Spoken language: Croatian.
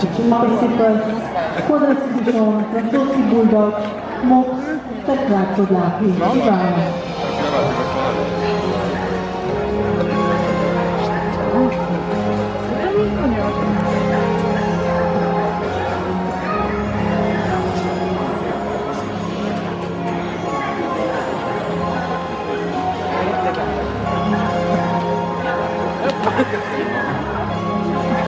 Pacific, Quadratic Bichon, Francosi Bulldog, Mox, Tetrad Podlaki, Ibrahim.